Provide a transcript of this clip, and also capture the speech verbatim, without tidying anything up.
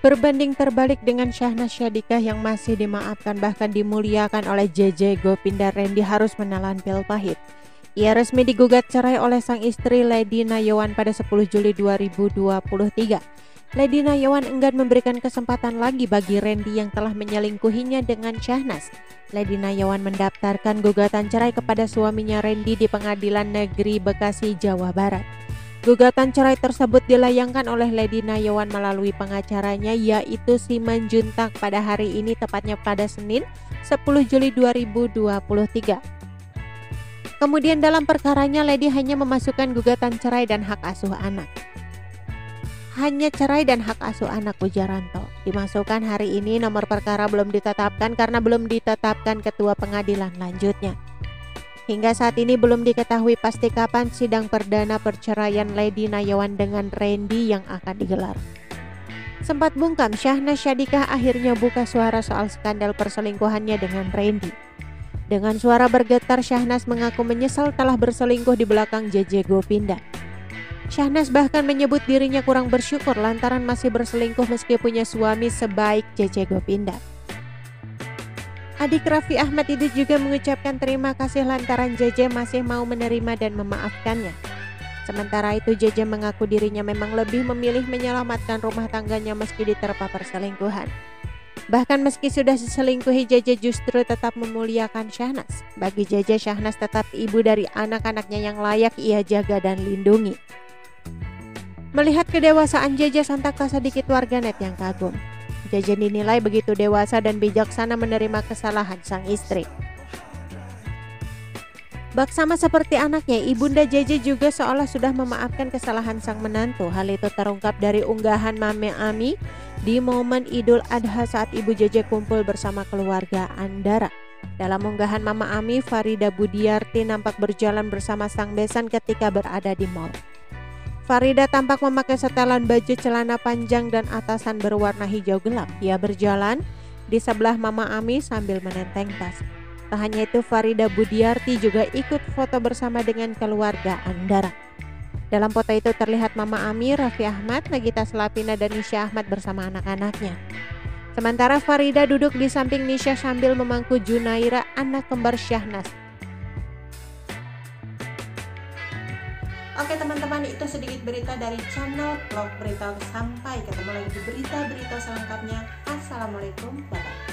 Berbanding terbalik dengan Syahnas Syadikah yang masih dimaafkan bahkan dimuliakan oleh J J Gopinda, Randy harus menelan pil pahit. Ia resmi digugat cerai oleh sang istri Lady Nayawan pada sepuluh Juli dua ribu dua puluh tiga. Lady Nayawan enggan memberikan kesempatan lagi bagi Randy yang telah menyelingkuhinya dengan Syahnas. Lady Nayawan mendaftarkan gugatan cerai kepada suaminya Randy di Pengadilan Negeri Bekasi, Jawa Barat. Gugatan cerai tersebut dilayangkan oleh Lady Nayawan melalui pengacaranya yaitu Siman Juntak pada hari ini, tepatnya pada Senin sepuluh Juli dua ribu dua puluh tiga. Kemudian dalam perkaranya Lady hanya memasukkan gugatan cerai dan hak asuh anak. Hanya cerai dan hak asuh anak, ujar Ranto. Dimasukkan hari ini, nomor perkara belum ditetapkan karena belum ditetapkan ketua pengadilan lanjutnya. Hingga saat ini belum diketahui pasti kapan sidang perdana perceraian Lady Nayawan dengan Randy yang akan digelar. Sempat bungkam, Syahnas Syadikah akhirnya buka suara soal skandal perselingkuhannya dengan Randy. Dengan suara bergetar, Syahnas mengaku menyesal telah berselingkuh di belakang J J Gopinda. Syahnas bahkan menyebut dirinya kurang bersyukur lantaran masih berselingkuh meski punya suami sebaik J J Gopinda. Adik Raffi Ahmad itu juga mengucapkan terima kasih lantaran J J masih mau menerima dan memaafkannya. Sementara itu J J mengaku dirinya memang lebih memilih menyelamatkan rumah tangganya meski diterpa perselingkuhan. Bahkan meski sudah diselingkuhi, J J justru tetap memuliakan Syahnas. Bagi J J, Syahnas tetap ibu dari anak-anaknya yang layak ia jaga dan lindungi. Melihat kedewasaan J J, sontak tak sedikit warganet yang kagum. J J dinilai begitu dewasa dan bijaksana menerima kesalahan sang istri. Bak sama seperti anaknya, ibunda J J juga seolah sudah memaafkan kesalahan sang menantu. Hal itu terungkap dari unggahan Mame Ami di momen Idul Adha saat ibu J J kumpul bersama keluarga Andara. Dalam unggahan Mama Ami, Farida Budiarti nampak berjalan bersama sang besan ketika berada di mal. Farida tampak memakai setelan baju celana panjang dan atasan berwarna hijau gelap. Ia berjalan di sebelah Mama Ami sambil menenteng tas. Tak hanya itu, Farida Budiarti juga ikut foto bersama dengan keluarga Andara. Dalam foto itu terlihat Mama Ami, Raffi Ahmad, Nagita Slavina, dan Nisha Ahmad bersama anak-anaknya. Sementara Farida duduk di samping Nisha sambil memangku Junaira, anak kembar Syahnas. Oke teman-teman, itu sedikit berita dari channel Vlog Berita. Sampai ketemu lagi di berita-berita selengkapnya. Assalamualaikum, bye-bye.